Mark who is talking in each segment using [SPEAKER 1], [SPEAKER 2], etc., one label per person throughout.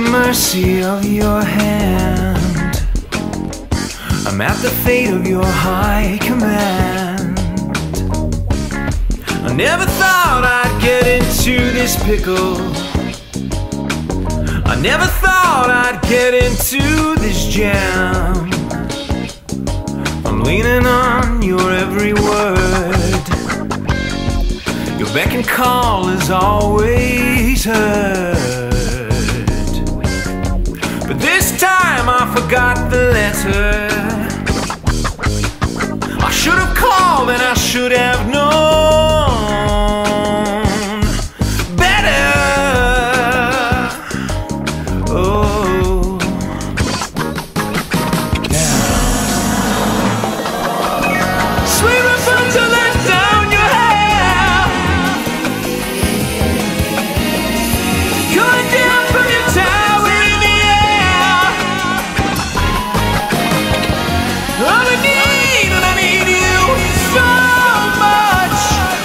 [SPEAKER 1] mercy of your hand. I'm at the fate of your high command. I never thought I'd get into this pickle. I never thought I'd get into this jam. I'm leaning on your every word. Your beck and call is always heard. But this time I forgot the letter. I should have called and I should have known better. Oh, sweet Rapunzel, let down your hair. Going down from your tower in the air. All I need, and I need you so much.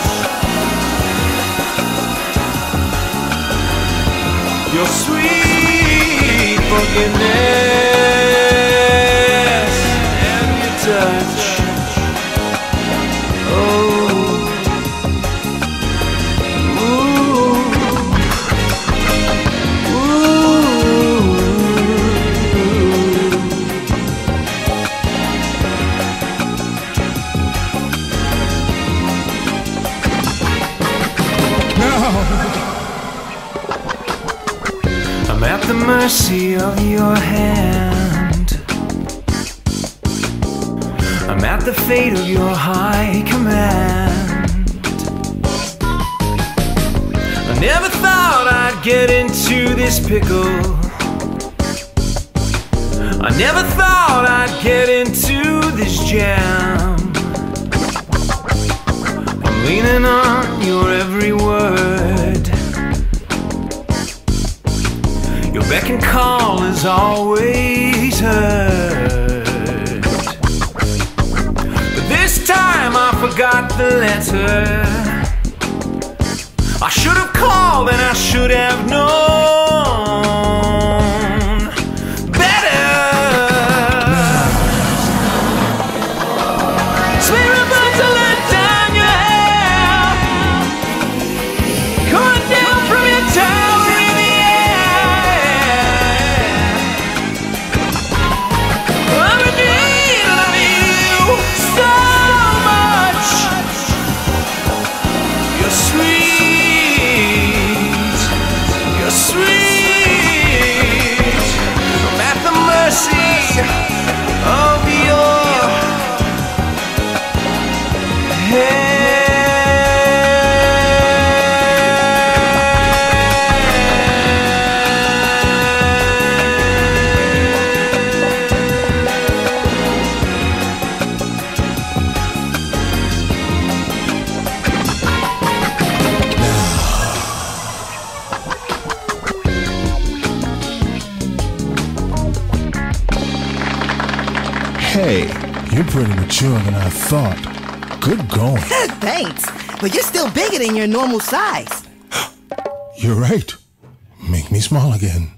[SPEAKER 1] Your sweet forgiveness and your touch. Oh, ooh, I'm at the mercy of your hand. I'm at the fate of your high command. I never thought I'd get into this pickle. I never thought I'd get into this jam. I'm leaning on your every word. Your beck and call is always heard. But this time I forgot the letter. I should have called and I should have known better. Sweet Rapunzel, let down your hair. Coming down from your tower in the air. I'm in need and I need you so much. You're sweet, you're sweet. I'm at the mercy of your hand.
[SPEAKER 2] Hey, you're pretty mature than I thought. Good going.
[SPEAKER 3] Thanks, but you're still bigger than your normal size.
[SPEAKER 2] You're right. Make me small again.